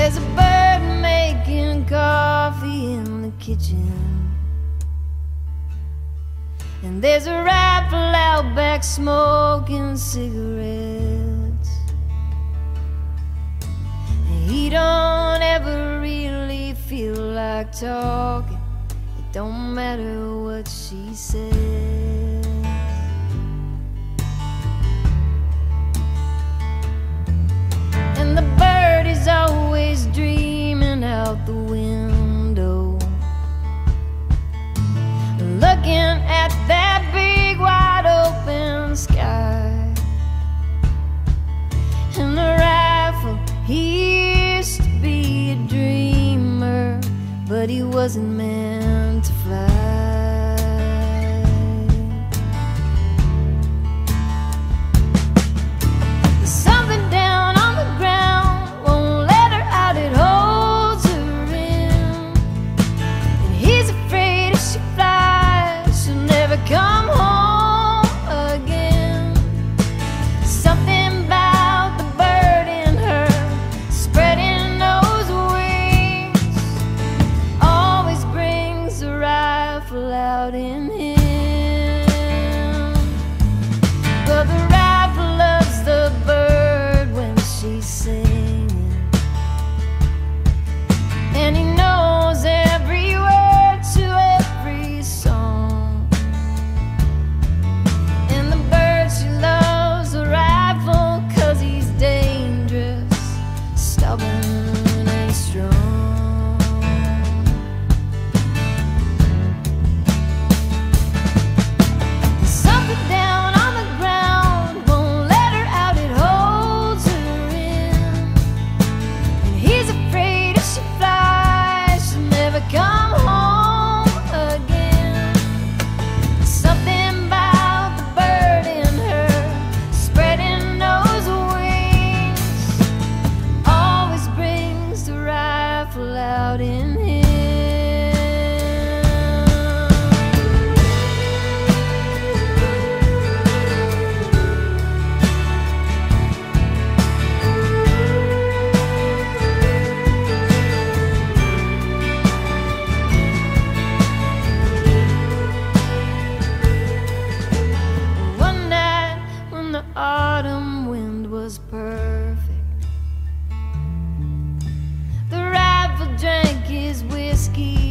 there's a bird making coffee in the kitchen, and there's a rifle out back smoking cigarettes. And he don't ever really feel like talking. It don't matter what she says. And the bird is always dreaming out the window, looking at that big wide open sky. And the rifle, he used to be a dreamer, but he wasn't meant to fly. There's something down on the ground, won't let her out, it holds her in. And he's afraid if she flies, she'll never come home again. Something about the bird in her, spreading those wings, always brings the rifle out in him. But the rifle loves the bird when she's singing, and he knows every word to every song. And the bird, she loves the rifle 'cause he's dangerous, stubborn and strong. Something down on the ground won't let her out, it holds her in. And he's afraid if she flies, she'll never come home again. Something about the bird in her, spreading those wings, always brings the rifle out in him. One night when the autumn wind was perfect, the rifle drank his whiskey